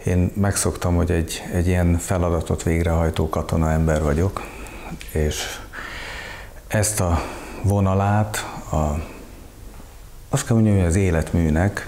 Én megszoktam, hogy egy ilyen feladatot végrehajtó katona ember vagyok, és ezt a vonalát, azt kell mondjam, hogy az életműnek,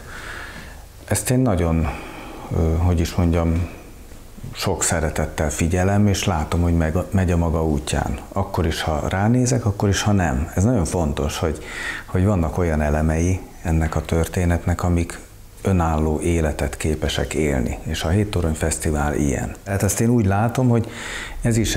ezt én nagyon, hogy is mondjam, sok szeretettel figyelem, és látom, hogy megy a maga útján. Akkor is, ha ránézek, akkor is, ha nem. Ez nagyon fontos, hogy vannak olyan elemei ennek a történetnek, amik önálló életet képesek élni, és a Héttorony Fesztivál ilyen. Tehát ezt én úgy látom, hogy ez is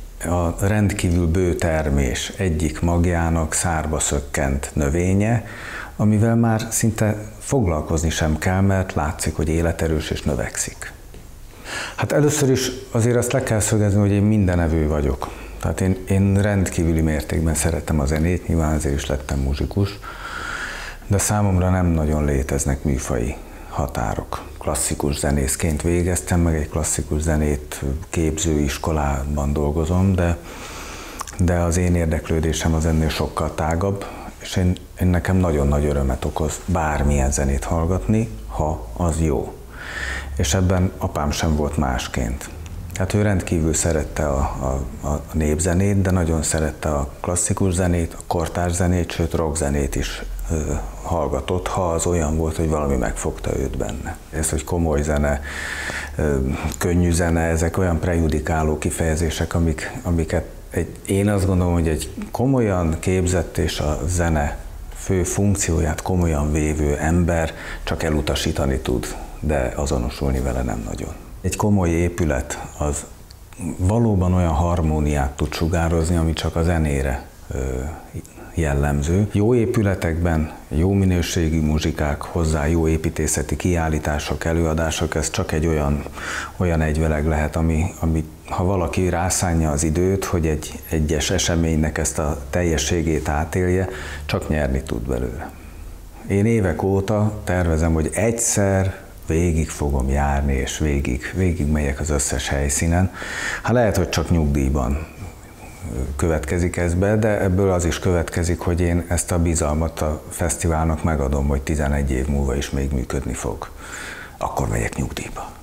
a rendkívül bő termés egyik magjának szárba szökkent növénye, amivel már szinte foglalkozni sem kell, mert látszik, hogy életerős és növekszik. Hát először is azért azt le kell szögezni, hogy én mindenevő vagyok. Tehát én rendkívüli mértékben szeretem a zenét, nyilván azért is lettem muzsikus, de számomra nem nagyon léteznek műfaji határok. Klasszikus zenészként végeztem, meg egy klasszikus zenét képzőiskolában dolgozom, de az én érdeklődésem az ennél sokkal tágabb, és én nekem nagyon nagy örömet okoz bármilyen zenét hallgatni, ha az jó. És ebben apám sem volt másként. Tehát ő rendkívül szerette a népzenét, de nagyon szerette a klasszikus zenét, a kortárs zenét, sőt rockzenét is hallgatott, ha az olyan volt, hogy valami megfogta őt benne. Ez, hogy komoly zene, könnyű zene, ezek olyan prejudikáló kifejezések, amiket én azt gondolom, hogy egy komolyan képzett és a zene fő funkcióját komolyan vévő ember csak elutasítani tud, de azonosulni vele nem nagyon. Egy komoly épület az valóban olyan harmóniát tud sugározni, ami csak a zenére jellemző. Jó épületekben jó minőségű muzsikák, hozzá jó építészeti kiállítások, előadások, ez csak egy olyan egyveleg lehet, ami ha valaki rászánja az időt, hogy egy egyes eseménynek ezt a teljességét átélje, csak nyerni tud belőle. Én évek óta tervezem, hogy egyszer végig fogom járni, és végig megyek az összes helyszínen. Hát lehet, hogy csak nyugdíjban következik ez be, de ebből az is következik, hogy én ezt a bizalmat a fesztiválnak megadom, hogy 11 év múlva is még működni fog. Akkor megyek nyugdíjba.